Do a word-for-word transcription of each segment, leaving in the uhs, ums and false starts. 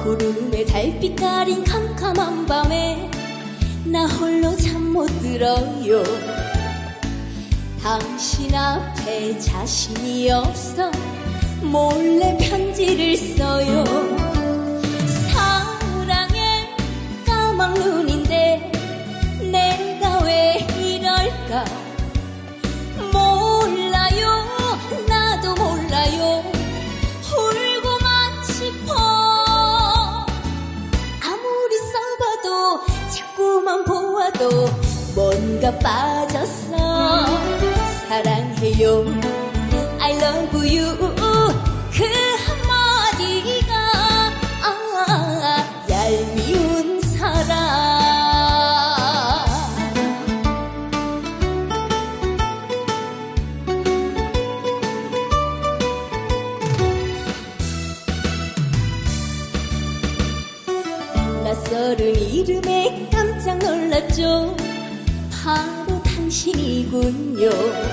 구름에 달빛 가린 캄캄한 밤에 나 홀로 잠 못 들어요. 당신 앞에 자신이 없어 몰래 편지를 써요. 사랑의 까만 눈인데 내가 왜 이럴까. 몰라요, 나도 몰라요. 울고만 싶어. 아무리 써봐도 자꾸만 보아도 뭔가 빠졌어. 사랑해요, I love you 그 한마디가 아, 얄미운 사랑. 낯설은 이름에 깜짝 놀랐죠. 바로 당신이군요.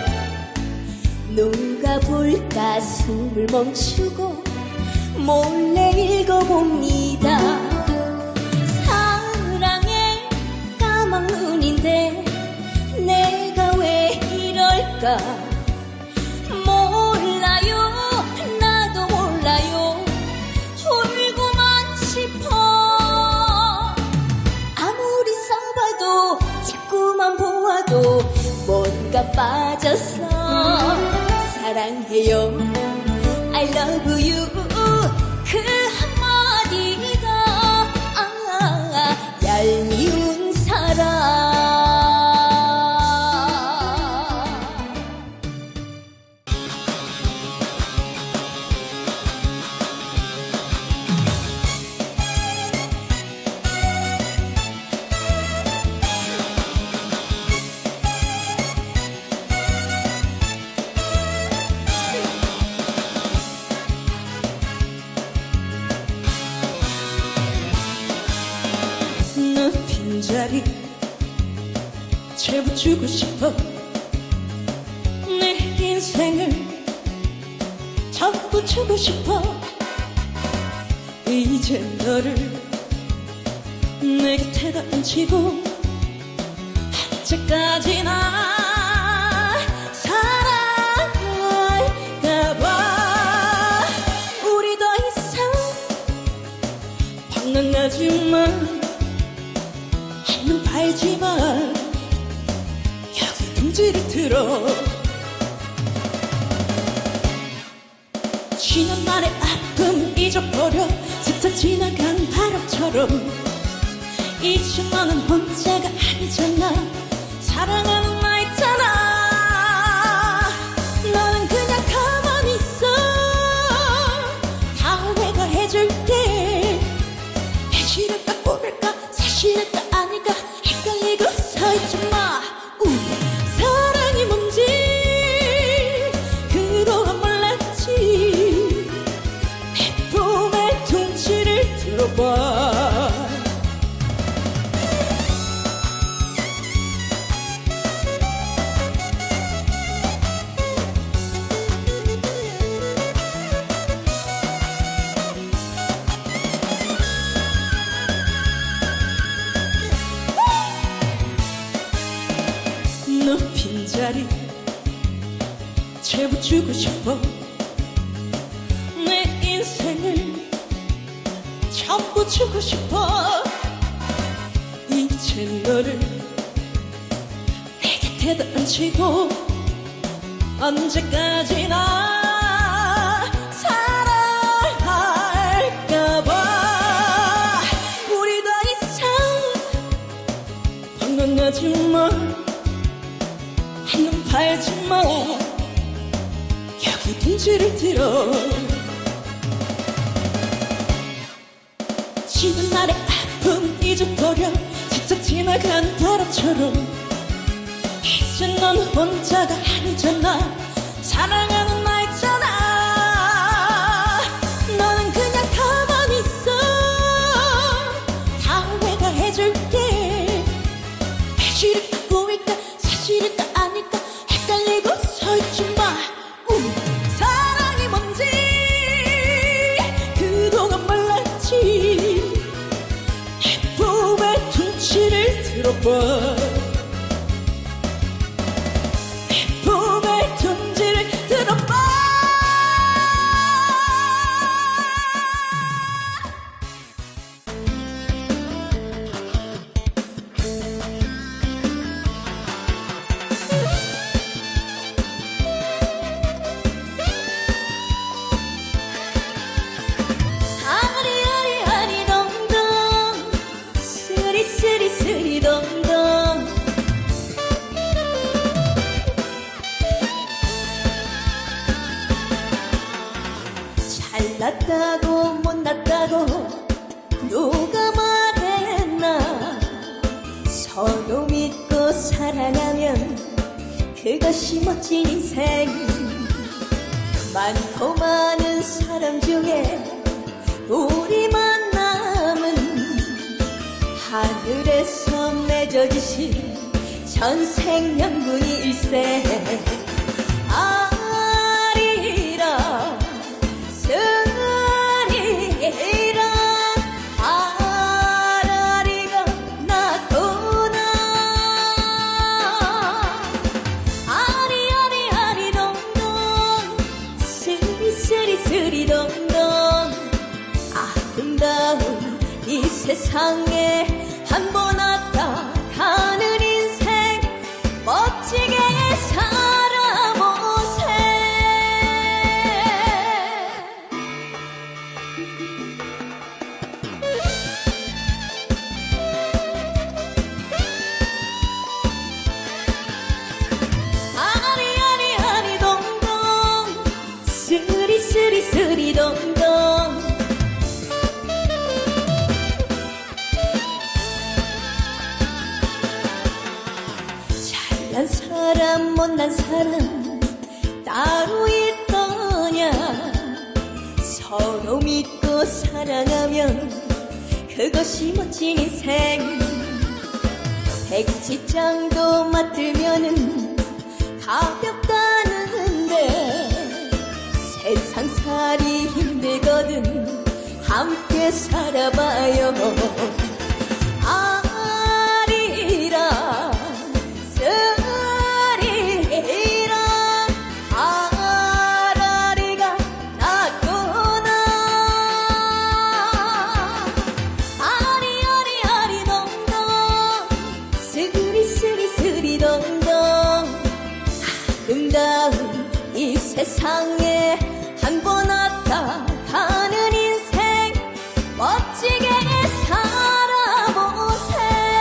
누가 볼까 숨을 멈추고 몰래 읽어봅니다. 사랑의 까만 눈인데 내가 왜 이럴까. 몰라요, 나도 몰라요. 울고만 싶어. 아무리 써봐도 자꾸만 보아도 뭔가 빠졌어. 사랑해요, I love you 그 한마디가 아, 얄미운 사랑. 빈자리 채워주고 싶어. 내 인생을 접붙이고 싶어. 이제 너를 내 곁에다 얹히고 언제까지나 사랑할까봐. 우리 더 이상 방랑하지만 눈 팔지만 여기 둥지를 틀어. 지난 날의 아픔 잊어버려. 스쳐 지나간 바람처럼. 이제 너는 혼자가 아니잖아. 사랑하는 나 있잖아. 너는 그냥 가만히 있어. 다 내가 해줄게. 해질까 꼬릴까 사실일까 아닐까 헷갈리고 서있지마. 우리 사랑이 뭔지 그동안 몰랐지. 내 품에 둥지를 들어봐. 너 빈자리 채워주고 싶어. 내 인생을 전부 주고 싶어. 이제 너를 내 곁에다 얹히고 언제까지나 사랑할까봐. 우리 더 이상 방황하지마. 한눈 팔지마. 여기 둥지를 틀어. 지난 날의 아픔 잊어버려. 스쳐 지나간 바람처럼. 이제 넌 혼자가 아니잖아. 사랑하는 나 있잖아. 너는 그냥 가만히 있어. 다 내가 해줄게. 해질까 꼬일까 사실일까 아닐까 헷갈리고 서있지마. 우리 사랑이 뭔지 그동안 몰랐지. 들어봐. 내 품의 존재를 들어봐. 쓰리쓰리쓰리동동 잘났다고 못났다고 누가 말했나. 서로 믿고 사랑하면 그것이 멋진 인생. 많고 많은 사람 중에 우리만 남은 하늘에서 맺어지신 천생연분이 일세. 아리라 쓰리라 아라리가 났구나. 아리아리아리동동 쓰리쓰리쓰리동동 아름다운 이 세상에 한 번 왔다 가는 인생 멋지게 살아보세. 아리아리아리동동 쓰리쓰리쓰리동동 잘난 사람 못난 사람 따로 있더냐. 서로 믿고 사랑하면 그것이 멋진 인생. 백지장도 맞들면은 가볍다는데 세상살이 힘들거든 함께 살아봐요. 아리라 쓰리라 아라리가 났구나. 아리아리아리동동 쓰리쓰리쓰리동동 아름다운 이 세상에 한 번 왔다 가는 인생 멋지게 살아보세.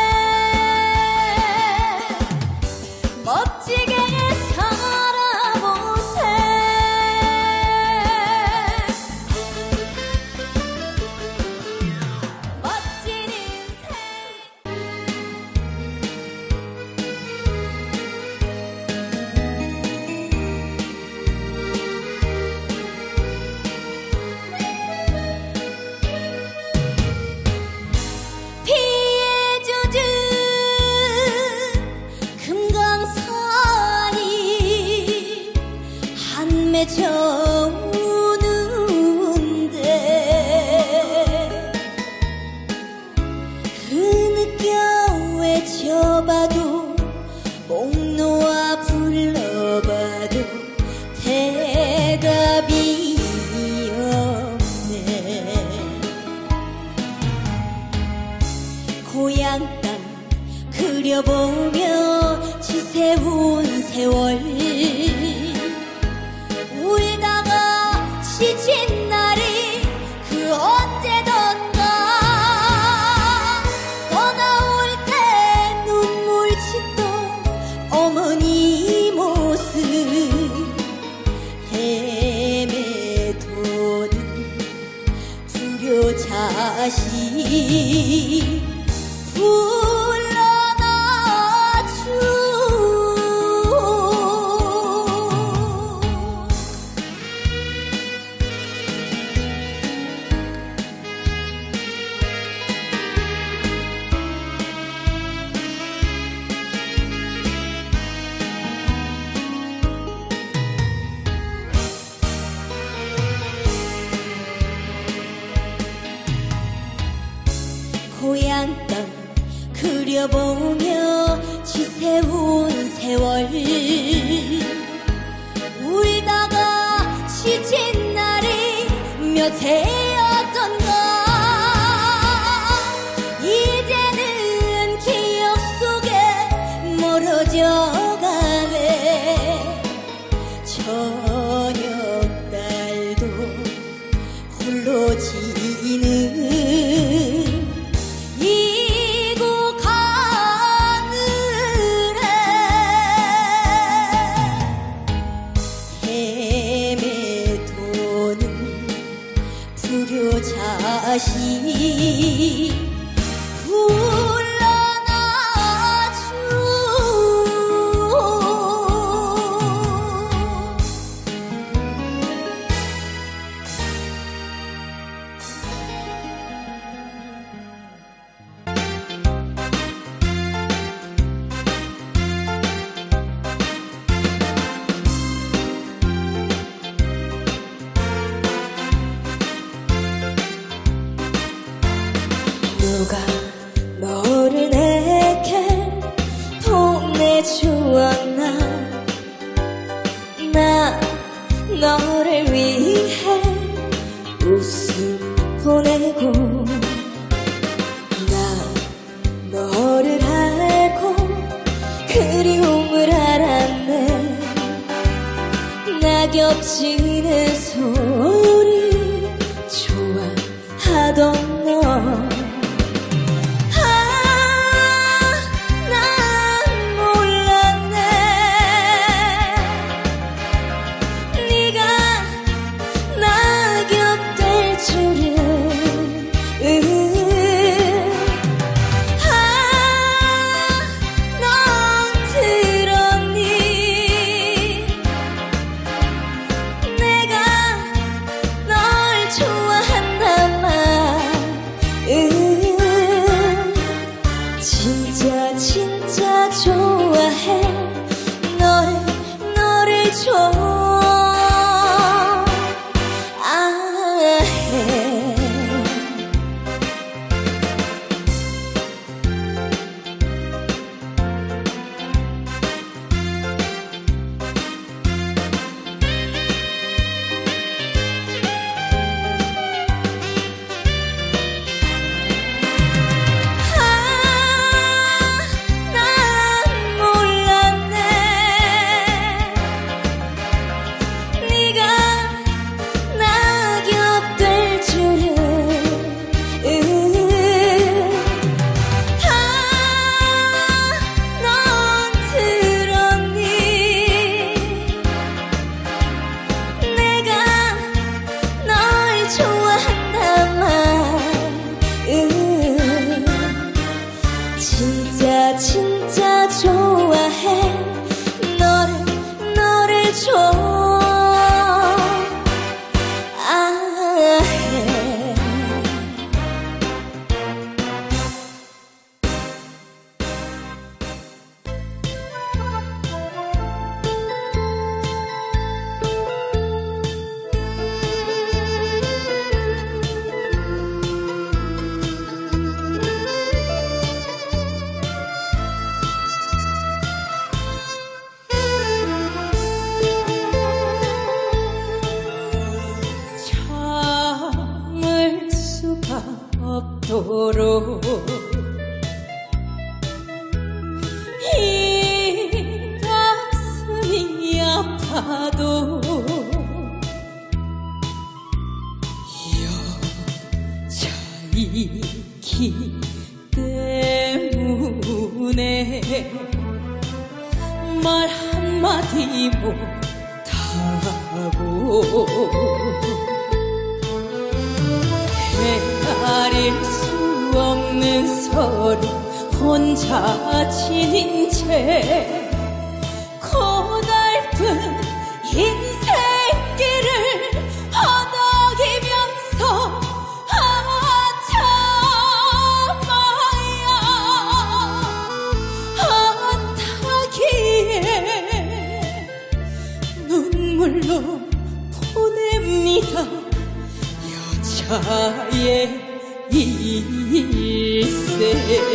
멋지게 살아보세. 멋진 인생. 피에 젖은 금강산이 한 맺어 우는데 그 느껴 외쳐봐도 목 놓아 불러봐도 대답이 없네. 고향 땅 그려보며 지새운 세월 울다가 지친 날이 그 언제던가. 떠나올 때 눈물 짓던 어머니 모습 헤매도는 두려 자식 고향 땅 그려 그려보며 지새운 세월 울다가 지친 날이 몇 해였던가 이제는 기억 속에 멀어져 가네 저녁달도 홀로 지는 이곳 하늘에 헤매도는 불효자식 누가 너를 내게 보내주었나 나 너를 위해 웃음 보내고 나 너를 알고 그리움을 알았네 낙엽 지는 소리 좋아하던 너 진짜 진짜 좋아해 너를 너를 좋아해 진짜 진짜 좋아해 너를 너를 좋아해 없도록 이 가슴이 아파도 여자이기 때문에 말 한마디 못하고 헤아릴 수 없는 서로 혼자 지닌 채 고달픈 인생길을 허덕이면서 한타기에 눈물로 보냅니다. 여자의 일세.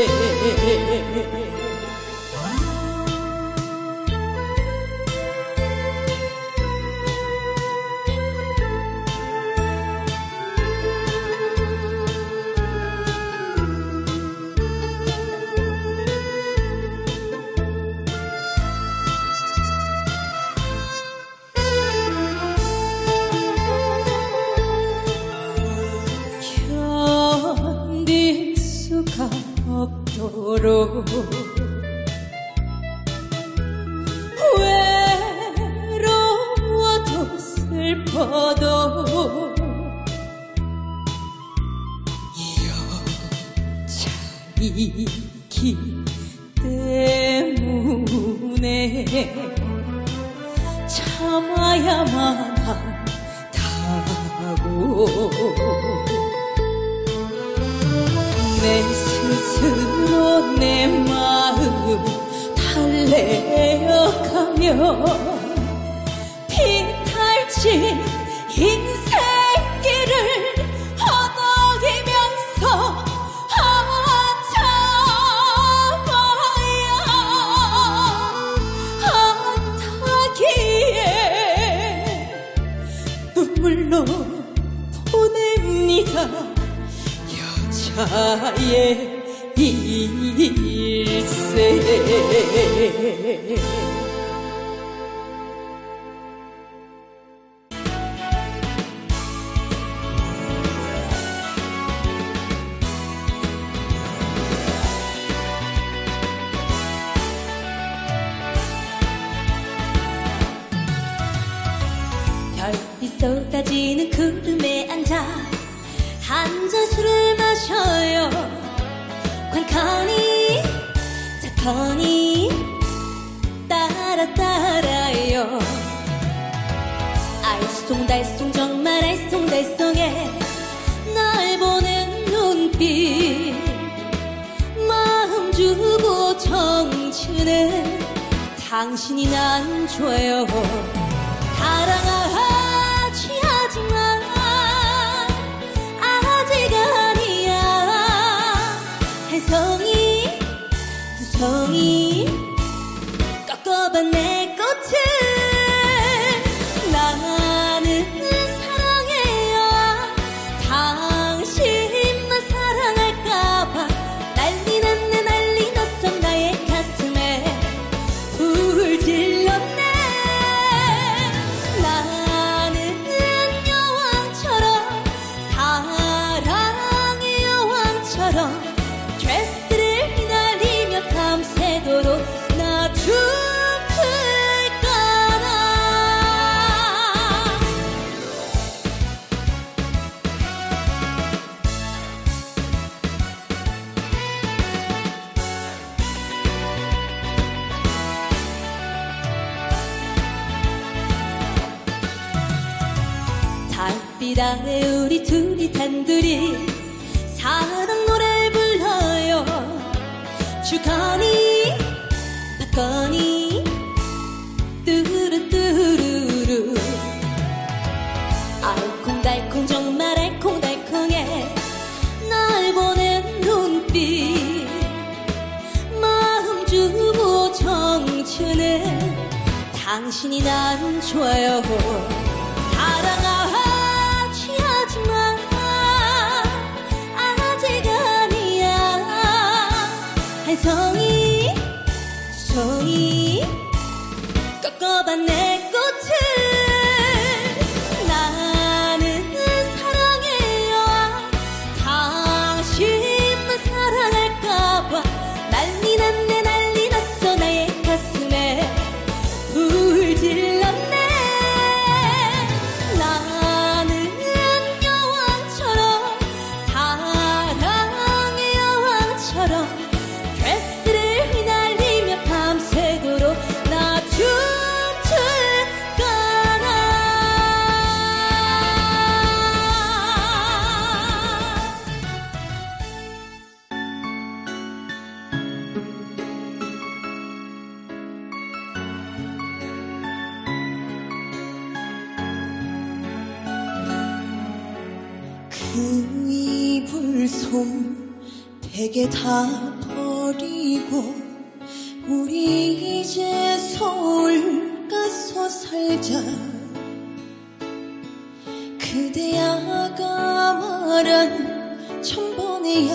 견딜 수가 없도록 외로워도 슬퍼도 여자이기 때문에 참아야만 한다고 내 스스로 내 마음 달래어가며 비탈진 인생길을 허덕이면서 한타기에 눈물로 보냅니다. 여자의 일세. 별빛 쏟아지는 구름에 앉아 한 잔 술을 마셔요. 콸카니 착하니 따라 따라요. 알쏭달쏭 정말 알쏭달쏭해 날 보는 눈빛 마음 주고 정치는 당신이 난 줘요. 사랑하지 하지만 아직 아니야. 한 송이 두 송이 꺾어봐 내 꽃을. 나는 사랑해요. 당신만 사랑할까봐 난리 났네 난리 났어. 나의 가슴에 불 질렀네. 드레스를 휘날리며 밤새도록 나 춤출까나. 달빛 아래 우리 둘이 단둘이 사랑 노래 불러요. 주거니 받거니 뚜루뚜루루. 알콩달콩 정말 알콩달콩해 날 보는 눈빛 마음 주고 정주는 당신이 난 줘요. 사랑하지 하지만 한 송이 두 송이 꺾어봐 내 꽃을. 나는 사랑해요. 당신만 사랑할까봐 난리 났네 난리 났어. 나의 가슴에 불 질렀네. 나는 여왕처럼 사랑의 여왕처럼 드레스를 휘날리며 밤새도록 나 춤출까나. 그 이불 물송 베개 다 버리고 우리 이제 서울 가서 살자. 그대야가 말한 천번의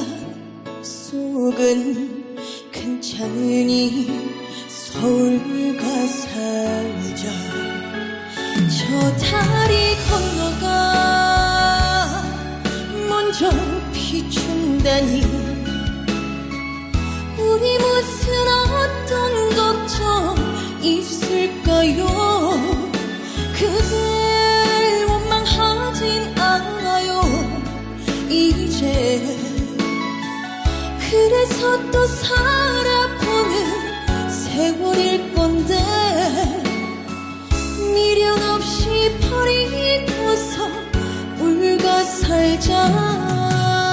약속은 괜찮으니 서울 가 살자. 저 다리 건너가 먼저 비춘다니 우리 무슨 어떤 걱정 있을까요? 그댈 원망하진 않아요 이제. 그래서 또 살아보는 세월일 건데 미련 없이 버리고서 울가 살자.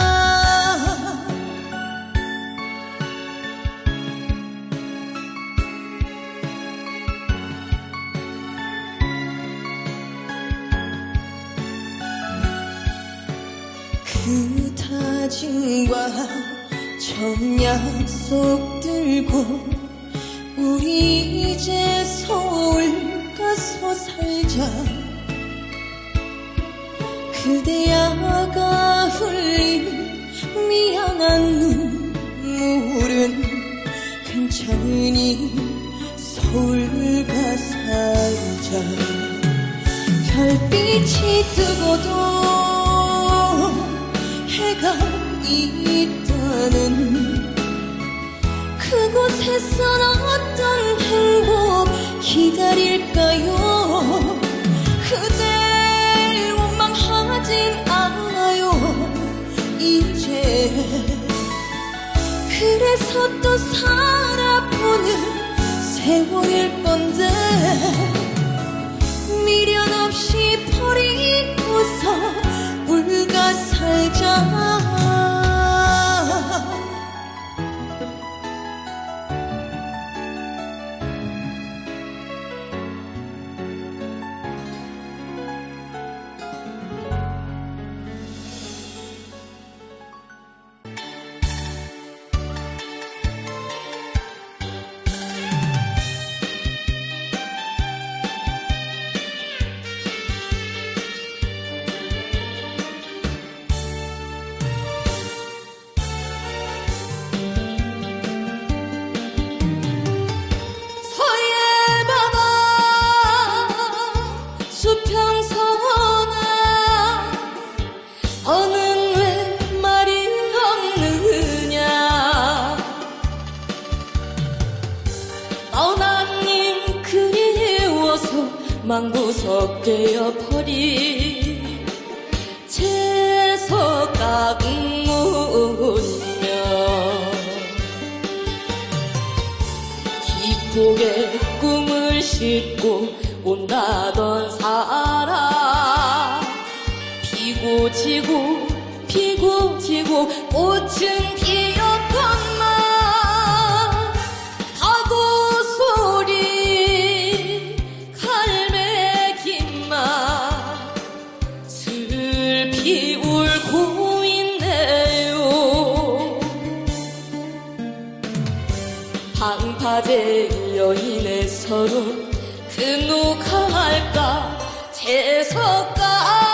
그 다짐과 전 약속 들고 우리 이제 서울 가서 살자. 그대야가 흘린 미안한 눈물은 괜찮으니 서울 가 살자. 별빛이 뜨고도 해가 있다는 그곳에선 어떤 행복 기다릴까요? 그댈 원망하진 않아요 이제. 그래서 또 살아보는 세월일 건데 미련 없이 버리고서 울가 살자. 너는 왜 말이 없느냐. 떠나니 그리워서 망구석 깨어버린 채석각 묻며 뒷곡에 꿈을 싣고 온다던 사람. 피고 지고 피고 지고 꽃은 피었건만 하고 소리 갈매기만 슬피 울고 있네요. 방파제 여인의 서로 그 누가 할까 재석가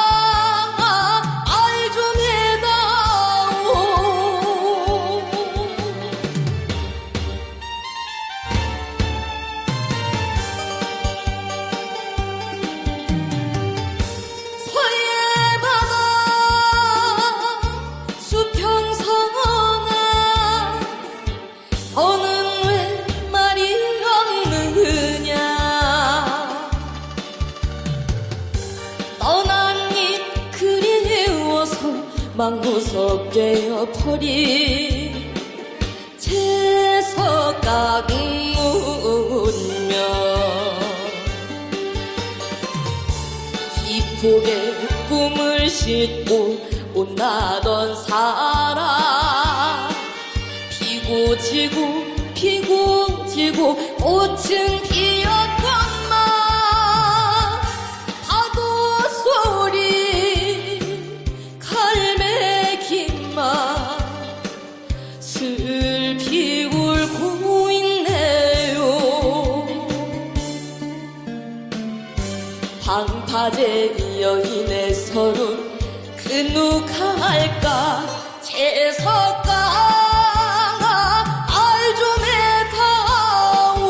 너는 왜 말이 없느냐. 떠나니 그리워서 망구석 깨어버린 채석각 묻며 뒷곡에 꿈을 싣고 온다던 사람. 피고 지고 피고 지고 꽃은 피었건만 파도 소리 갈매기만 갈까 재석강아 알 좀 해다오.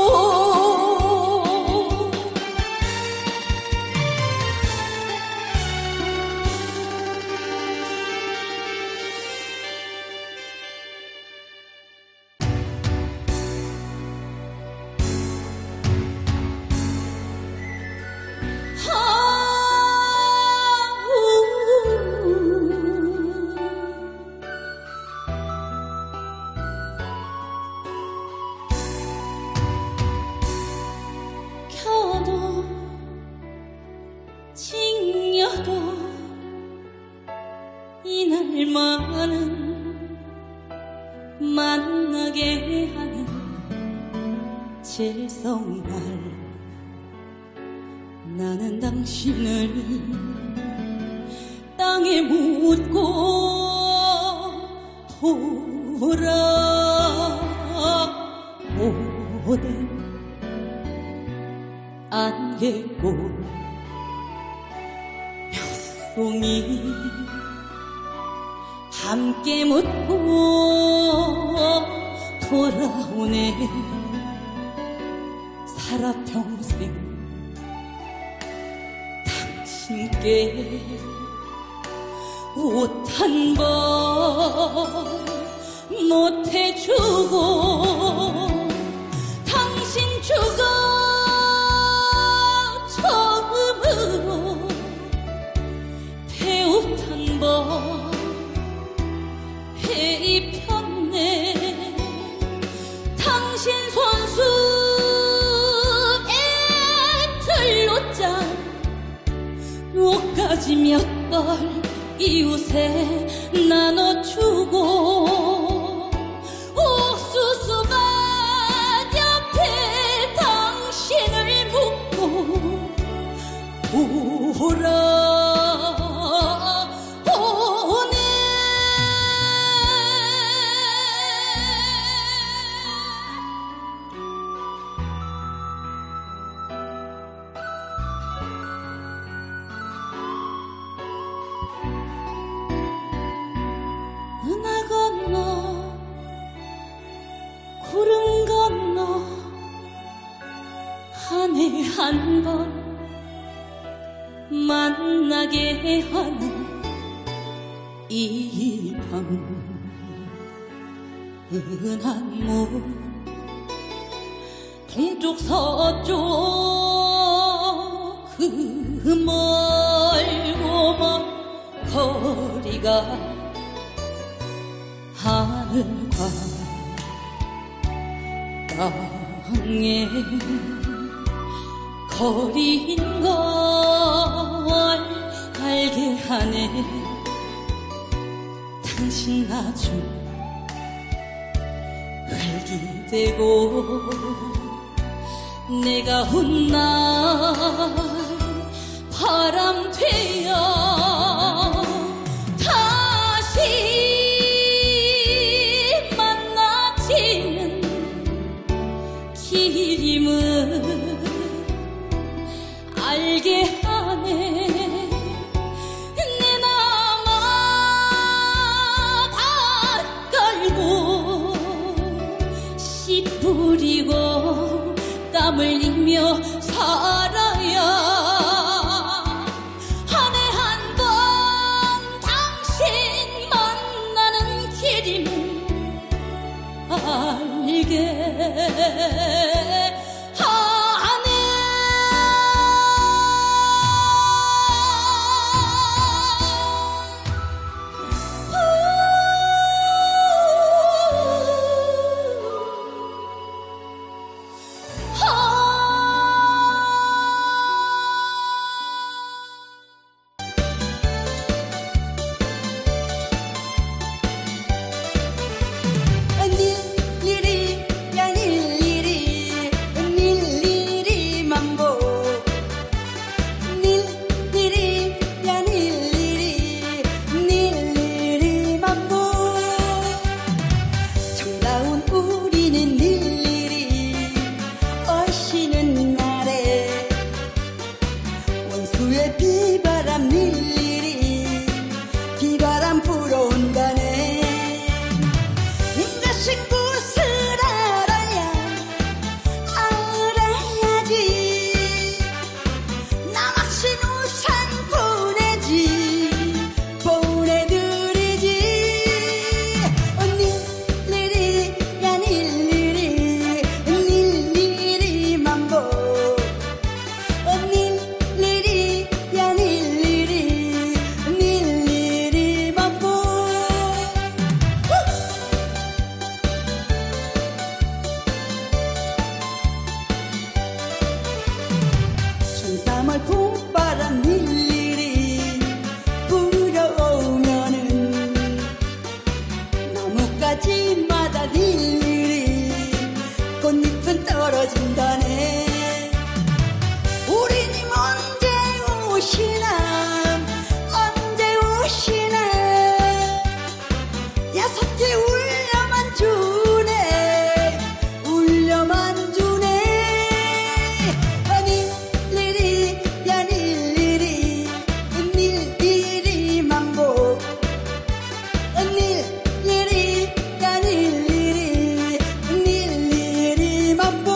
켜도 징여도 이날만은 만나게 하는 질성날 나는 당신을 땅에 묻고 돌아오되 안개꽃 몇 송이 함께 묻고 돌아오네. 살아 평생 당신께 옷 한 번 못해주고 당신 죽어 처음으로 배옷 한 번 입혔네. 당신 손수에 들로짠 옷까지 몇 벌 이웃에 나눠주고 옥수수밭 옆에 당신을 묻고 돌아오네. 은하 건너 구름 건너 한 해 한 번 만나게 하는 이 밤 은한 문 동쪽 서쪽 그 멀고 먼 거리가 하늘과 땅에 거리인 걸 알게 하네. 당신 아주 활기되고 내가 훗날 바람 되어 다시 만나지는 길임을 알게 하네. 내 남아 밭 갈고 씨 뿌리고 땀 흘리며 살아야 한 해 한 번 당신 만나는 길임을 알게 불어온다네. 인자신 곳을 알아야 알아야지. 남학신 우산 보내지 보내드리지. 닐리리 야 닐리리 닐리리만 보. 닐리리 야 닐리리 닐리리만 보. 천삼월 봄바람 일일이 불어오면은 나뭇가지마다 일일이 꽃잎은 떨어진다네. 우리님 언제 오시나 언제 오시나. 여섯 개 울려만 주네 울려만 주네. 닐리리 야 닐리리 닐리리만 보. 닐리리 야 닐리리 닐리리만 보.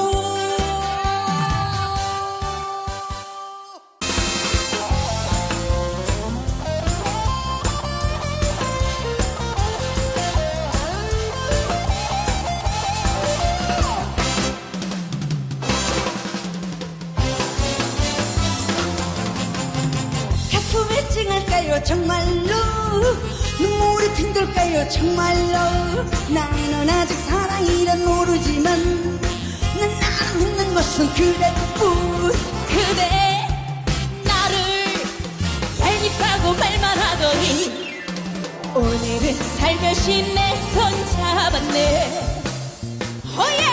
가슴에 찡할까요 정말로. 눈물이 핑돌까요 정말로. 나는 아직 사랑이란 모르지만 난 나를 믿는 것은 그대뿐. 그대 나를 얄밉다고 말만 하더니 오늘은 살며시 내 손 잡았네. 오예.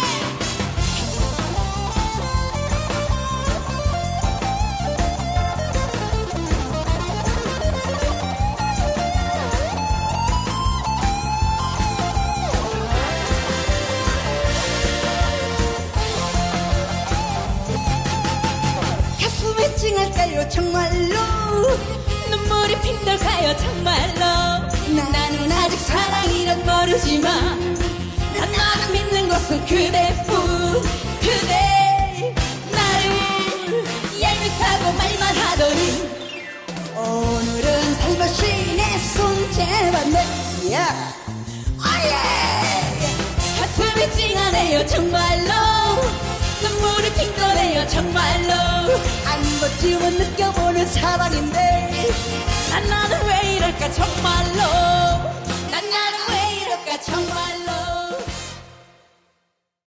가슴에 찡할까요 정말로. 눈물이 핑돌까요 정말로. 나는 아직 사랑이란 모르지만 난 나를 믿는 것은 그대뿐. 그대 나를 얄밉다고 말만 하더니 오늘은 살며시 내 손 잡았네. 야 아예. 가슴이 찡하네요 정말로. 눈물이 핑도네요 정말로. 한 번쯤은 느껴보는 사랑인데 난 나는 왜 이럴까 정말로.